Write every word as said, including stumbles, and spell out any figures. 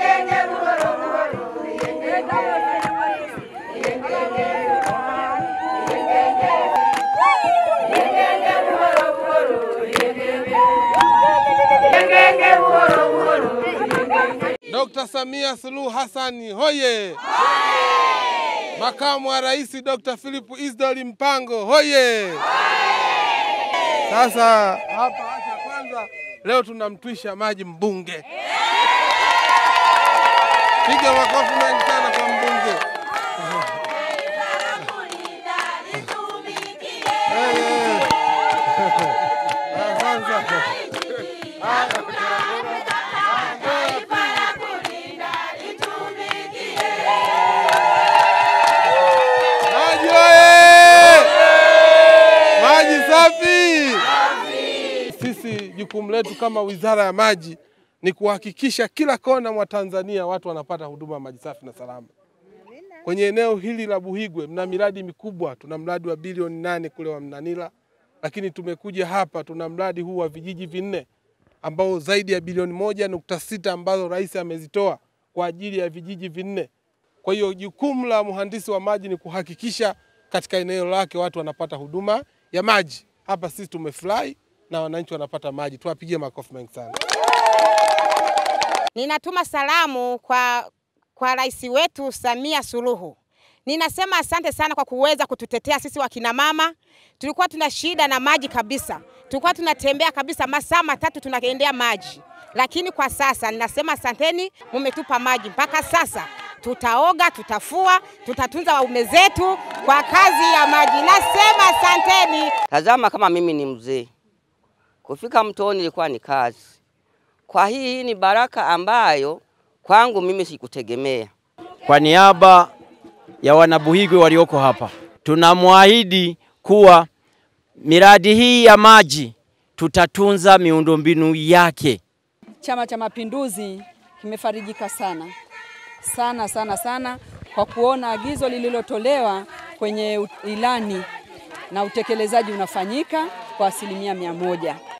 Dokta Samia Suluhu Hassan hoye! Hoye! Makamu wa Rais Dokta Philip Isdor Mpango hoye! Hoye! Sasa hapa acha kwanza leo tunamtwisha maji mbunge. Piga makofi mengi sana kwa mbunge. Maji safi. Sisi jukumu letu kama Wizara ya Maji ni kuhakikisha kila kona mwa Tanzania watu wanapata huduma ya maji safi na salama. Kwenye eneo hili la Buhigwe mna miradi mikubwa, tuna mradi wa bilioni nane kule wa Mnanila, lakini tumekuja hapa tuna mradi huu wa vijiji vinne ambao zaidi ya bilioni moja nukta sita ambazo rais amezitoa kwa ajili ya vijiji vinne. Kwa hiyo jukumu la mhandisi wa maji ni kuhakikisha katika eneo lake watu wanapata huduma ya maji. Hapa sisi tumefurahi na wananchi wanapata maji. Tuwapigie makofi mengi sana. Ninatuma salamu kwa kwa rais wetu Samia Suluhu. Ninasema asante sana kwa kuweza kututetea sisi wakina mama. Tulikuwa tuna shida na maji kabisa. Tulikuwa tunatembea kabisa masaa matatu tunaendea maji. Lakini kwa sasa ninasema asanteni, mmetupa maji. Mpaka sasa tutaoga, tutafua, tutatunza waume zetu kwa kazi ya maji. Nasema asanteni. Tazama kama mimi ni mzee. Kufika mtoni ilikuwa ni kazi. Kwa hii hii ni baraka ambayo kwangu mimi sikutegemea. Kwa niaba ya wanabuhigwe walioko hapa, tunamwahidi kuwa miradi hii ya maji tutatunza miundombinu yake. Chama cha Mapinduzi kimefarijika sana. Sana sana sana kwa kuona agizo lililotolewa kwenye ilani na utekelezaji unafanyika kwa asilimia mia moja.